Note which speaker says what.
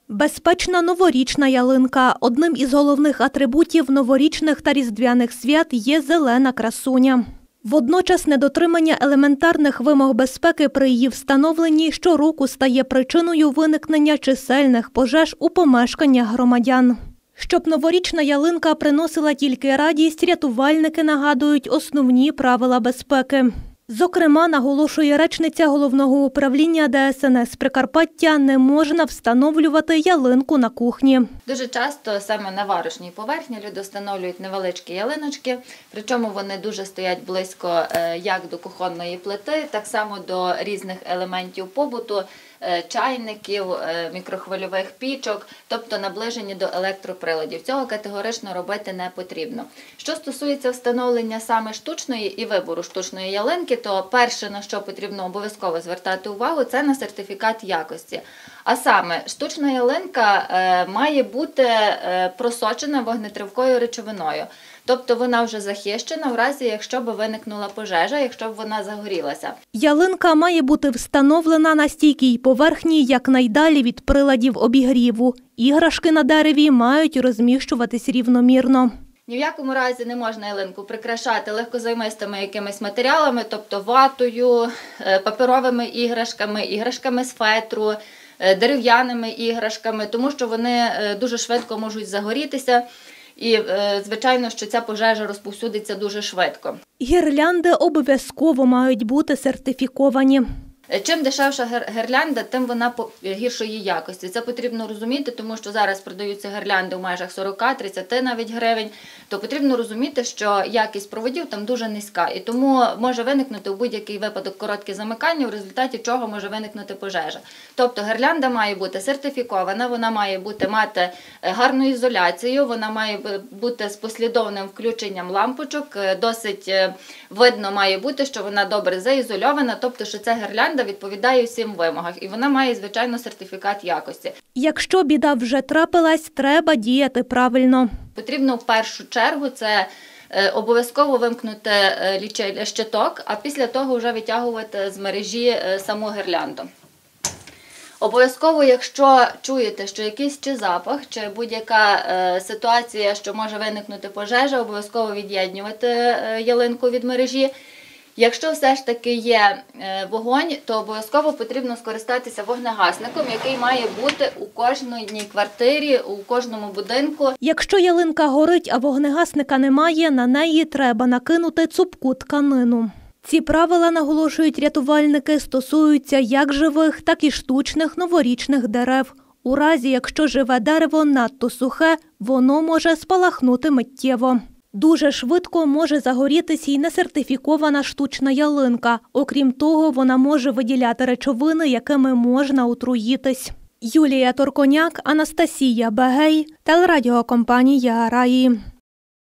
Speaker 1: Безпечна новорічна ялинка. Одним із головних атрибутів новорічних та різдвяних свят є зелена красуня. Водночас недотримання елементарних вимог безпеки при її встановленні щороку стає причиною виникнення чисельних пожеж у помешканнях громадян. Щоб новорічна ялинка приносила тільки радість, рятувальники нагадують основні правила безпеки. Зокрема, наголошує речниця Головного управління ДСНС Прикарпаття, не можна встановлювати ялинку на кухні.
Speaker 2: Дуже часто саме на варочній поверхні люди встановлюють невеличкі ялиночки, причому вони дуже стоять близько як до кухонної плити, так само до різних елементів побуту, чайників, мікрохвильових пічок, тобто наближені до електроприладів. Цього категорично робити не потрібно. Що стосується встановлення саме штучної і вибору штучної ялинки, то перше, на що потрібно обов'язково звертати увагу, це на сертифікат якості. А саме, штучна ялинка має бути просочена вогнетривкою речовиною. Тобто вона вже захищена в разі, якщо б виникнула пожежа, якщо б вона загорілася.
Speaker 1: Ялинка має бути встановлена на стійкій поверхні якнайдалі від приладів обігріву. Іграшки на дереві мають розміщуватись рівномірно.
Speaker 2: Ні в якому разі не можна ялинку прикрашати легкозаймистими якимись матеріалами, тобто ватою, паперовими іграшками, іграшками з фетру, дерев'яними іграшками, тому що вони дуже швидко можуть загорітися. І, звичайно, що ця пожежа розповсюдиться дуже швидко.
Speaker 1: Гірлянди обов'язково мають бути сертифіковані.
Speaker 2: Чим дешевша гірлянда, тим вона гіршої якості. Це потрібно розуміти, тому що зараз продаються гірлянди в межах 40-30 навіть гривень. То потрібно розуміти, що якість проводів там дуже низька. І тому може виникнути у будь-який випадок коротке замикання, в результаті чого може виникнути пожежа. Тобто гірлянда має бути сертифікована, вона має мати гарну ізоляцію, вона має бути з послідовним включенням лампочок, досить видно має бути, що вона добре заізольована, тобто що ця гірлянда відповідає всім вимогам, і вона має, звичайно, сертифікат якості.
Speaker 1: Якщо біда вже трапилась, треба діяти правильно.
Speaker 2: Потрібно в першу чергу це обов'язково вимкнути щиток, а після того вже витягувати з мережі саму гірлянду. Обов'язково, якщо чуєте, що якийсь чи запах, чи будь-яка ситуація, що може виникнути пожежа, обов'язково від'єднувати ялинку від мережі. Якщо все ж таки є вогонь, то обов'язково потрібно скористатися вогнегасником, який має бути у кожній квартирі, у кожному будинку.
Speaker 1: Якщо ялинка горить, а вогнегасника немає, на неї треба накинути цупку тканину. Ці правила, наголошують рятувальники, стосуються як живих, так і штучних новорічних дерев. У разі, якщо живе дерево надто сухе, воно може спалахнути миттєво. Дуже швидко може загорітися й несертифікована штучна ялинка. Окрім того, вона може виділяти речовини, якими можна отруїтись. Юлія Торконяк, Анастасія Бегей, телерадіокомпанія «Раї».